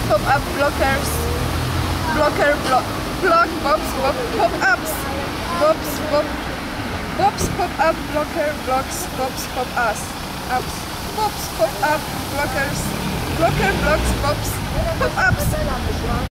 pop-up, blockers, block, bobs, pop-ups, bobs, pop-up, blocker, blocks, bobs, pop-ups, bobs, pop-up, blockers, blocker, blocks, bobs, pop-ups.